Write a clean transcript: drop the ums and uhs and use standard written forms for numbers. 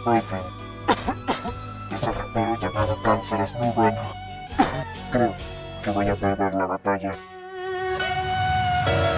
boyfriend. Ese rapero llamado Cáncer es muy bueno. Creo que voy a perder la batalla.